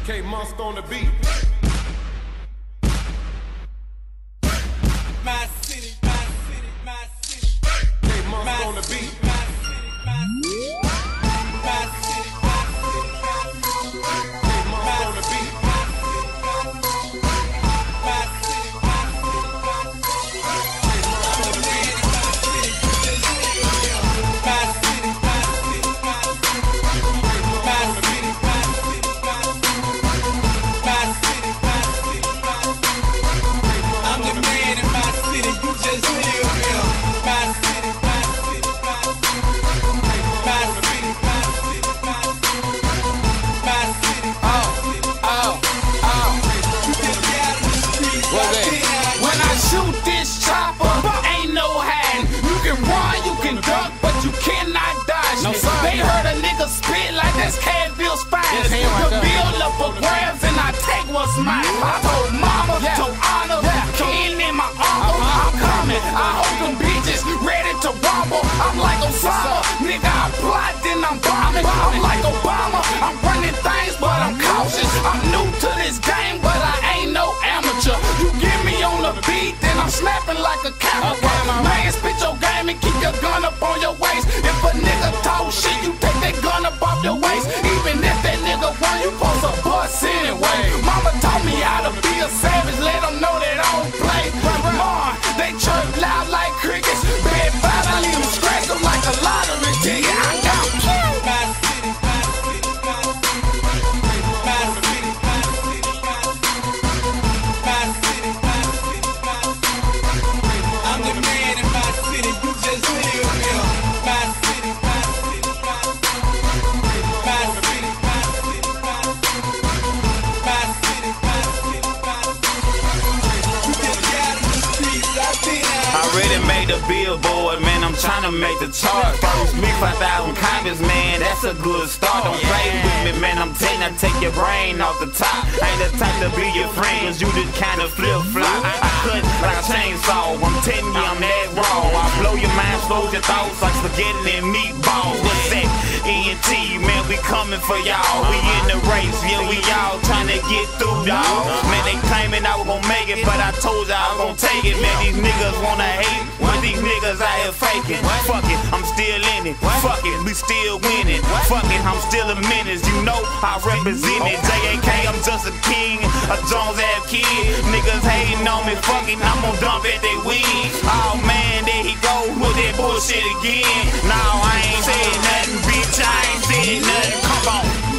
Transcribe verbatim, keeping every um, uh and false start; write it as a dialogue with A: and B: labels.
A: K-Monster on the beat.
B: My city, my city, my city.
A: K-Monster on the beat.
B: My city, my city, my city, my city.
A: K-Monster on the beat.
B: My city, my city, my city. I'm the man in my city. You just live here. My city, my city, my city. My city, my city, my city. My city, my city, my city. I'm the man in my city. You just live here. My city, my city, my city. My city, my city, my city. My city, my city, my city. You just get out of the streets. I did not
C: When I shoot this chopper, ain't no hiding. You can run, you can duck, but you cannot dodge me. They heard a nigga spit like that's Cadville's finest. The bill up for grabs and I take what's mine. I told mama, told honor, Ken and my uncle, I'm coming. I hope them bitches ready to rumble. I'm like Osama, nigga, I plot, then I'm bombing. I'm like Obama, I'm running things, but I'm cautious. I'm new to this game, but I ain't no amateur. You get me on the beat, then I'm snapping like a camera. Man, spit your game and keep your gun up on your waist. If a nigga talk shit, you take that gun up off your waist. Even if that nigga run, you supposed to bust anyway. Mama taught me how to be a savage, let them know that I don't play. Mom, they chirp loud like crickets. Bad five, I leave them scratch them like a lottery ticket. I got killed.
B: My city, my city, my city. My city, my city, my city. My city, my city, my city. I'm the man in my city. You just live here. My city, my city, my city. My city, my city, my city. My city, my city, my city. You just get out of the streets. I did not.
D: I already made a billboard, man, I'm tryna make the chart. First me five thousand comments, man, that's a good start. Don't play with me, man, I'm telling you, take your brain off the top. I ain't the type to be your friend, cause you just kinda flip-flop. I cut like a chainsaw, I'm telling you, I'm that raw. I blow your mind, slow your thoughts like spaghetti and meatballs. What's that? E N T, man, we coming for y'all. We in the race, yeah, we all tryna get through, dawg. Man, they claiming I was gon' make it, but I told you I was gon' take it. Man, these niggas wanna hate, but these niggas out here faking. Fuck it, I'm still in it. Fuck it, we still winning. Fuck it, I'm still a menace. You know I represent it. J A K, I'm just a king, a Jones ass kid. Niggas hating on me, fuck it, I'm gon' dump at they wings. Oh man, there he go with that bullshit again. No, I ain't saying nothing, bitch, I ain't saying nothing. Come on.